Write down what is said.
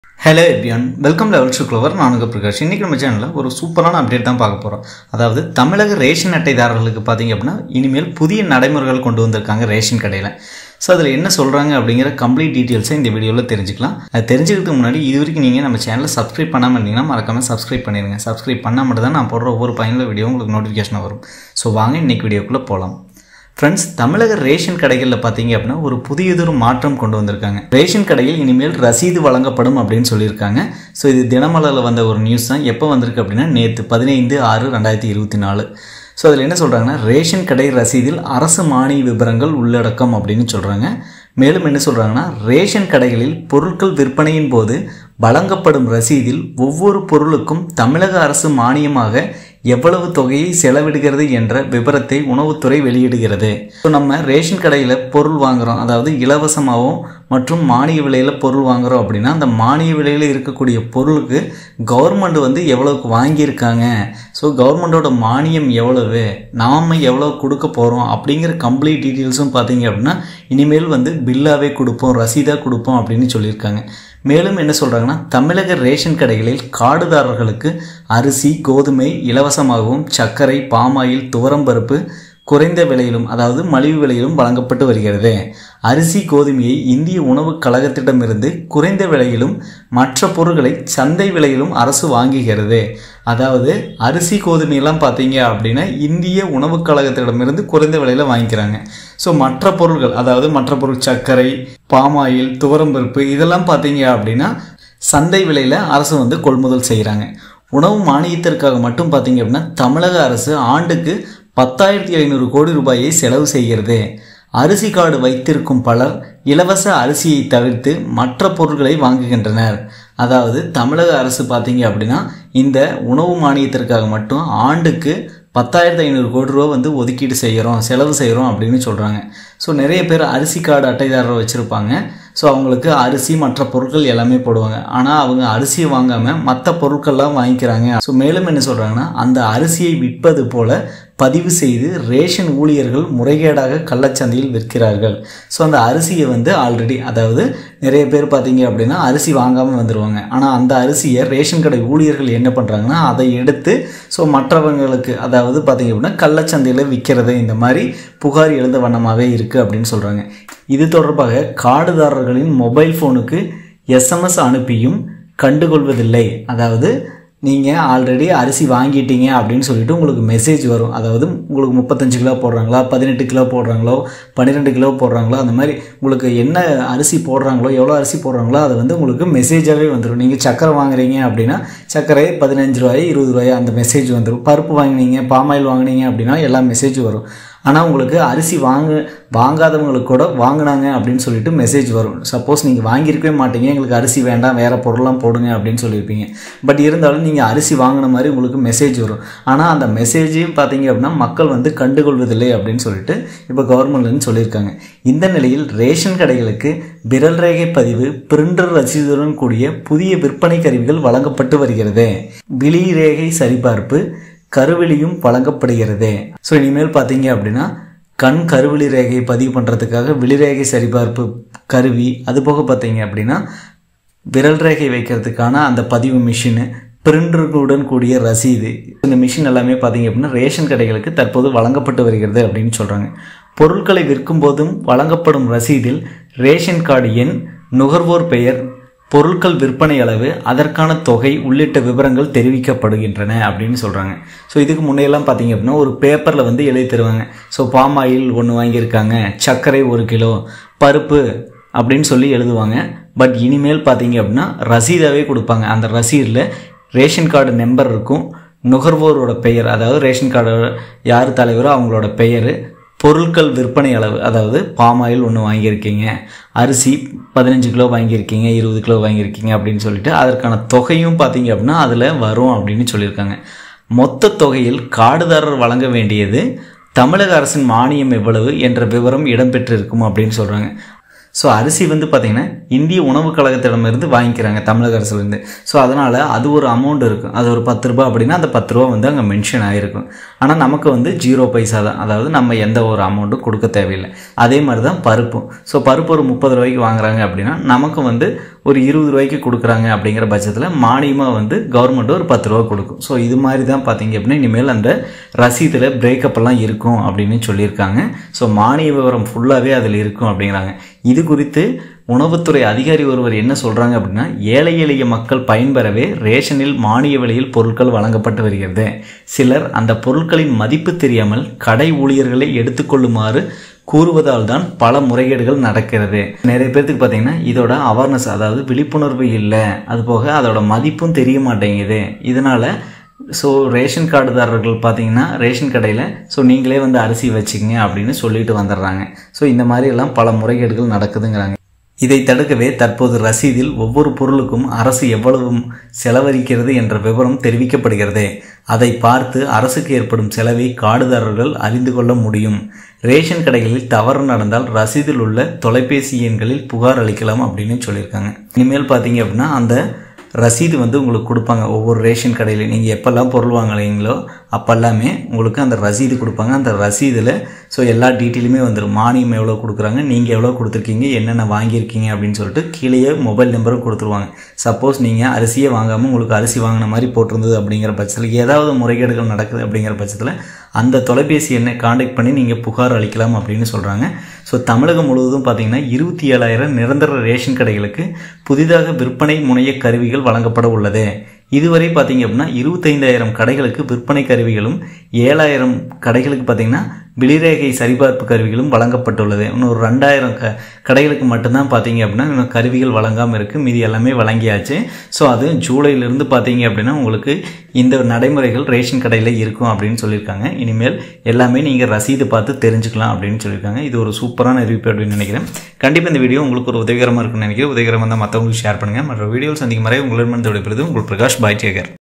Hello everyone, welcome to Level Clover. நான் உங்க பிரகாஷ். இன்னைக்கு நம்ம சேனல்ல ஒரு சூப்பரான அப்டேட் தான் பார்க்க போறோம். அதாவது தமிழக ரேஷன் அட்டைதாரர்களுக்கு பாத்தீங்க அப்படினா இனிமேல் புதிய நடைமுறைகள் கொண்டு வந்திருக்காங்க ரேஷன் கடையில. சோ அதுல என்ன சொல்றாங்க அப்படிங்கற கம்ப்ளீட் டீடைல்ஸ் இந்த வீடியோல தெரிஞ்சுக்கலாம். அது தெரிஞ்சிக்கிறதுக்கு முன்னாடி இதுவரைக்கும் நீங்க நம்ம சேனலை சப்ஸ்கிரைப் பண்ணாம இருந்தீங்கன்னா மறக்காம சப்ஸ்கிரைப் பண்ணிருங்க. சப்ஸ்கிரைப் பண்ணா மட்டும் தான் நான் போடுற ஒவ்வொரு பயனுள்ள வீடியோ உங்களுக்கு நோட்டிஃபிகேஷன் வரும். சோ வாங்க இன்னைக்கு வீடியோக்குள்ள போலாம். Friends, தமிழக ரேஷன் கடைகள்ல பாத்தீங்க அப்படினா ஒரு புதியதொரு மாற்றம் கொண்டு வந்திருக்காங்க. ரேஷன் கடையில் இனிமேல் ரசீது வழங்கப்படும் அப்படினு சொல்லிருக்காங்க. சோ இது தினமலர்ல வந்த ஒரு நியூஸ் தான். எப்ப வந்திருக்கு அப்படினா நேத்து 15/6/2024. சோ அதுல என்ன சொல்றாங்கன்னா ரேஷன் கடை ரசீதில் அரசு மானிய விவரங்கள் உள்ளடக்கம் அப்படினு சொல்றாங்க. மேலும் என்ன சொல்றாங்கன்னா ரேஷன் கடைகளில் பொருட்கள் விற்பனையின் போது வழங்கப்படும் ரசீதில் ஒவ்வொரு பொருளுக்கும் தமிழக அரசு மானியமாக எவ்வளவு தொகையை செலவிடுகிறது என்ற விபரத்தை உணவுத்துறை வெளியிடுகிறது. நம்ம ரேஷன் கடையில் பொருள் வாங்குறோம், அதாவது இலவசமாகவும் மற்றும் மானிய விலையில் பொருள் வாங்குறோம் அப்படின்னா அந்த மானிய விலையில் இருக்கக்கூடிய பொருளுக்கு கவர்மெண்ட் எவ்வளவுக்கு வாங்கியிருக்காங்க, ஸோ கவர்மெண்டோட மானியம் எவ்வளவு, நாம் எவ்வளவு கொடுக்க போகிறோம் அப்படிங்கிற கம்ப்ளீட் டீட்டெயில்ஸும் பார்த்தீங்க அப்படின்னா இனிமேல் பில்லாவே கொடுப்போம், ரசீதாக கொடுப்போம் அப்படின்னு சொல்லியிருக்காங்க. மேலும் என்ன சொல்றாங்கன்னா தமிழக ரேஷன் கடைகளில் கார்டுதாரர்களுக்கு அரிசி, கோதுமை இலவசமாகவும் சர்க்கரை, பாமாயில், துவரம்பருப்பு குறைந்த விலையிலும் அதாவது மலிவு விலையிலும் வழங்கப்பட்டு வருகிறது. அரிசி, கோதுமையை இந்திய உணவு கழகத்திடமிருந்து குறைந்த விலையிலும் மற்ற பொருட்களை சந்தை விலையிலும் அரசு வாங்குகிறது. அதாவது அரிசி, கோதுமையெல்லாம் பார்த்தீங்க அப்படின்னா இந்திய உணவு கழகத்திடமிருந்து குறைந்த விலையில் வாங்கிக்கிறாங்க. ஸோ மற்ற பொருட்கள், அதாவது மற்ற பொருள் சர்க்கரை, பாமாயில், துவரம்பருப்பு இதெல்லாம் பார்த்தீங்க அப்படின்னா சந்தை விலையில் அரசு கொள்முதல் செய்கிறாங்க. உணவு மானியத்திற்காக மட்டும் பார்த்தீங்க அப்படின்னா தமிழக அரசு ஆண்டுக்கு 10,500 கோடி ரூபாயை செலவு செய்கிறது. அரிசி கார்டு வைத்திருக்கும் பலர் இலவச அரிசியை தவிர்த்து மற்ற பொருட்களை வாங்குகின்றனர். அதாவது தமிழக அரசு பார்த்தீங்க அப்படின்னா இந்த உணவு மானியத்திற்காக மட்டும் ஆண்டுக்கு 10,500 கோடி ரூபா ஒதுக்கீடு செய்கிறோம், செலவு செய்கிறோம் அப்படின்னு சொல்கிறாங்க. ஸோ நிறைய பேர் அரிசி கார்டு அட்டைதாரர் வச்சுருப்பாங்க. ஸோ அவங்களுக்கு அரிசி மற்ற பொருட்கள் எல்லாமே போடுவாங்க. ஆனால் அவங்க அரிசியை வாங்காமல் மற்ற பொருட்கள்லாம் வாங்கிக்கிறாங்க. ஸோ மேலும் என்ன சொல்கிறாங்கன்னா அந்த அரிசியை விற்பது போல பதிவு செய்து ரேஷன் ஊழியர்கள் முறைகேடாக கள்ளச்சந்தையில் விற்கிறார்கள். ஸோ அந்த அரிசியை ஆல்ரெடி, அதாவது நிறைய பேர் பார்த்தீங்க அப்படின்னா அரிசி வாங்காமல் வந்துடுவாங்க. ஆனால் அந்த அரிசியை ரேஷன் கடை ஊழியர்கள் என்ன பண்ணுறாங்கன்னா அதை எடுத்து ஸோ மற்றவங்களுக்கு, அதாவது பார்த்தீங்க அப்படின்னா கள்ளச்சந்தையில் விற்கிறது, இந்த மாதிரி புகார் எழுந்த வண்ணமாகவே இருக்குது அப்படின்னு சொல்கிறாங்க. இது தொடர்பாக கார்டுதாரர்களின் மொபைல் ஃபோனுக்கு SMS அனுப்பியும் கண்டுகொள்வதில்லை. அதாவது நீங்கள் ஆல்ரெடி அரிசி வாங்கிட்டீங்க அப்படின்னு சொல்லிட்டு உங்களுக்கு மெசேஜ் வரும். அதாவது உங்களுக்கு 35 கிலோ போடுறாங்களா, 18 கிலோ போடுறாங்களோ, 12 கிலோ போடுறாங்களோ, அந்த மாதிரி உங்களுக்கு என்ன அரிசி போடுறாங்களோ, எவ்வளோ அரிசி போடுறாங்களோ அது உங்களுக்கு மெசேஜாகவே வந்துடும். நீங்கள் சக்கரை வாங்குறீங்க அப்படின்னா சக்கரை 15 ரூபாய் 20 ரூபாய் அந்த மெசேஜ் வந்துடும். பருப்பு வாங்கினீங்க, பாமாயில் வாங்கினீங்க அப்படின்னா எல்லா மெசேஜும் வரும். ஆனால் உங்களுக்கு அரிசி வாங்காதவங்களுக்கு கூட வாங்கினாங்க அப்படின்னு சொல்லிட்டு மெசேஜ் வரும். சப்போஸ் நீங்கள் வாங்கியிருக்கவே மாட்டீங்க, எங்களுக்கு அரிசி வேண்டாம் வேறு பொருள்லாம் போடுங்க அப்படின்னு சொல்லியிருப்பீங்க. பட் இருந்தாலும் நீங்கள் அரிசி வாங்கின மாதிரி உங்களுக்கு மெசேஜ் வரும். ஆனால் அந்த மெசேஜையும் பார்த்தீங்க அப்படின்னா மக்கள் கண்டுகொள்வதில்லை அப்படின்னு சொல்லிட்டு இப்போ கவர்மெண்ட்லேருந்து சொல்லியிருக்காங்க. இந்த நிலையில் ரேஷன் கடைகளுக்கு விரல் ரேகை பதிவு, பிரிண்டர் ரசீதுடன் கூடிய புதிய விற்பனை கருவிகள் வழங்கப்பட்டு வருகிறது. விழி ரேகை சரிபார்ப்பு கருவிலியும் வழங்கப்படுகிறது. ஸோ இனிமேல் பார்த்தீங்க அப்படின்னா கண் கருவிழி ரேகையை பதிவு பண்ணுறதுக்காக விழிரேகை சரிபார்ப்பு கருவி, அதுபோக பார்த்தீங்க அப்படின்னா விரல் ரேகை வைக்கிறதுக்கான அந்த பதிவு மிஷினு, பிரிண்டர்களுடன் கூடிய ரசீது, இந்த மிஷின் எல்லாமே பார்த்தீங்க அப்படின்னா ரேஷன் கடைகளுக்கு தற்போது வழங்கப்பட்டு வருகிறது அப்படின்னு சொல்கிறாங்க. பொருட்களை விற்கும் போதும் வழங்கப்படும் ரசீதில் ரேஷன் கார்டு எண், நுகர்வோர் பெயர், பொருட்கள் விற்பனை அளவு, அதற்கான தொகை உள்ளிட்ட விவரங்கள் தெரிவிக்கப்படுகின்றன அப்படின்னு சொல்கிறாங்க. ஸோ இதுக்கு முன்னையெல்லாம் பார்த்தீங்க அப்படின்னா ஒரு பேப்பரில் எழுதி தருவாங்க. ஸோ பாமாயில் 1 வாங்கியிருக்காங்க, சர்க்கரை 1 கிலோ, பருப்பு அப்படின்னு சொல்லி எழுதுவாங்க. பட் இனிமேல் பார்த்தீங்க அப்படின்னா ரசீதாகவே கொடுப்பாங்க. அந்த ரசீதில் ரேஷன் கார்டு நம்பர் இருக்கும், நுகர்வோரோட பெயர், அதாவது ரேஷன் கார்டு யார் தலைவரோ அவங்களோட பெயர், பொருட்கள் விற்பனை அளவு, அதாவது பாமாயில் 1 வாங்கியிருக்கீங்க, அரிசி 15 கிலோ வாங்கியிருக்கீங்க, 20 கிலோ வாங்கியிருக்கீங்க அப்படின்னு சொல்லிட்டு அதற்கான தொகையும் பார்த்தீங்க அப்படின்னா அதில் வரும் அப்படின்னு சொல்லியிருக்காங்க. மொத்த தொகையில் கார்டுதாரர் வழங்க வேண்டியது தமிழக அரசின் மானியம் எவ்வளவு என்ற விவரம் இடம்பெற்றிருக்கும் அப்படின்னு சொல்கிறாங்க. ஸோ அரிசி வந்து பார்த்திங்கன்னா இந்திய உணவுக் கழகத்திடமிருந்து வாங்கிக்கிறாங்க தமிழக அரசுலேருந்து. ஸோ அதனால் அது ஒரு அமௌண்ட் இருக்கும். அது ஒரு 10 ரூபா அப்படின்னா அந்த 10 ரூபா வந்து அங்கே மென்ஷன் ஆகிருக்கும். ஆனால் நமக்கு வந்து 0 பைசா தான். அதாவது நம்ம எந்த ஒரு அமௌண்ட்டும் கொடுக்க தேவையில்லை. அதே மாதிரி தான் பருப்பும். ஸோ பருப்பு ஒரு 30 ரூபாய்க்கு வாங்குறாங்க அப்படின்னா நமக்கு வந்து ஒரு 20 ரூபாய்க்கு கொடுக்குறாங்க அப்படிங்கிற பட்சத்தில் மானியமாக வந்து கவர்மெண்ட் ஒரு 10 ரூபா கொடுக்கும். ஸோ இது மாதிரி தான் பார்த்தீங்க அப்படின்னா இனிமேல் அந்த ரசீதில் பிரேக்கப் எல்லாம் இருக்கும் அப்படின்னு சொல்லியிருக்காங்க. ஸோ மானிய விவரம் ஃபுல்லாகவே அதில் இருக்கும் அப்படிங்கிறாங்க. இது குறித்து உணவுத்துறை அதிகாரி ஒருவர் என்ன சொல்கிறாங்க அப்படின்னா, ஏழை எளிய மக்கள் பயன்பெறவே ரேஷனில் மானிய விலையில் பொருட்கள் வழங்கப்பட்டு வருகிறது. சிலர் அந்த பொருட்களின் மதிப்பு தெரியாமல் கடை ஊழியர்களை எடுத்துக்கொள்ளுமாறு கூறுவதால் தான் பல முறைகேடுகள் நடக்கிறது. நிறைய பேர்த்துக்கு பார்த்தீங்கன்னா இதோட அவேர்னஸ், அதாவது விழிப்புணர்வு இல்லை, அதுபோக அதோட மதிப்பும் தெரிய மாட்டேங்குது. இதனால் ஸோ ரேஷன் கார்டுதாரர்கள் பார்த்தீங்கன்னா ரேஷன் கடையில் நீங்களே வந்து அரிசி வச்சுக்கங்க அப்படின்னு சொல்லிட்டு வந்துடுறாங்க. ஸோ இந்த மாதிரி எல்லாம் பல முறைகேடுகள் நடக்குதுங்கிறாங்க. இதை தடுக்கவே தற்போது ரசீதில் ஒவ்வொரு பொருளுக்கும் அரசு எவ்வளவு செலவழிக்கிறது என்ற விவரம் தெரிவிக்கப்படுகிறது. அதை பார்த்து அரசுக்கு ஏற்படும் செலவை கார்டுதாரர்கள் அறிந்து கொள்ள முடியும். ரேஷன் கடைகளில் தவறு நடந்தால் ரசீதில் உள்ள தொலைபேசி எண்களில் புகார் அளிக்கலாம் அப்படின்னு சொல்லியிருக்காங்க. இனிமேல் பார்த்தீங்க அப்படின்னா அந்த ரசீது வந்து உங்களுக்கு கொடுப்பாங்க. ஒவ்வொரு ரேஷன் கடையில் நீங்கள் எப்போல்லாம் பொருள் வாங்குறீங்களோ அப்போல்லாமே உங்களுக்கு அந்த ரசீது கொடுப்பாங்க. அந்த ரசீதில் எல்லா டீட்டெயிலுமே வந்துடும். மானியம் எவ்வளோ கொடுக்குறாங்க, நீங்கள் எவ்வளோ கொடுத்துருக்கீங்க, என்னென்ன வாங்கியிருக்கீங்க அப்படின்னு சொல்லிட்டு கீழேயே மொபைல் நம்பரும் கொடுத்துருவாங்க. சப்போஸ் நீங்கள் அரிசியே வாங்காமல் உங்களுக்கு அரிசி வாங்கின மாதிரி போட்டிருந்தது அப்படிங்கிற பட்சத்தில், ஏதாவது முறைகேடுகள் நடக்குது அப்படிங்கிற பட்சத்தில் அந்த தொலைபேசி எண்ணை காண்டாக்ட் பண்ணி நீங்கள் புகார் அளிக்கலாம் அப்படின்னு சொல்கிறாங்க. ஸோ தமிழகம் முழுவதும் பார்த்திங்கன்னா 27,000 நிரந்தர ரேஷன் கடைகளுக்கு புதிதாக விற்பனை முனைய கருவிகள் வழங்கப்பட உள்ளது. இதுவரை பார்த்தீங்க அப்படின்னா 25,000 கடைகளுக்கு விற்பனை கருவிகளும் 7,000 கடைகளுக்கு பார்த்தீங்கன்னா விளிரேகை சரிபார்ப்பு கருவிகளும் வழங்கப்பட்டுள்ளது. இன்னும் ஒரு 2,000 கடைகளுக்கு மட்டும்தான் பார்த்தீங்க அப்படின்னா இன்னும் கருவிகள் வழங்காமல் இருக்குது. மீதி எல்லாமே வழங்கியாச்சு. ஸோ அது ஜூலையிலிருந்து பார்த்தீங்க அப்படின்னா உங்களுக்கு இந்த நடைமுறைகள் ரேஷன் கடையில் இருக்கும் அப்படின்னு சொல்லியிருக்காங்க. இனிமேல் எல்லாமே நீங்கள் ரசீது பார்த்து தெரிஞ்சுக்கலாம் அப்படின்னு சொல்லியிருக்காங்க. இது ஒரு சூப்பரான அறிவிப்பு அப்படின்னு நினைக்கிறேன். கண்டிப்பாக இந்த வீடியோ உங்களுக்கு ஒரு உதவிகரமாக இருக்குன்னு நினைக்கிறேன். உதவிகரமாக தான் மற்றவங்களுக்கு ஷேர் பண்ணுங்கள். மற்ற வீடியோவில் சந்திக்கும் வரை உங்களிடமிருந்து விடைபெறுவது உங்கள் பிரகாஷ். பாய், டேக் கேர்.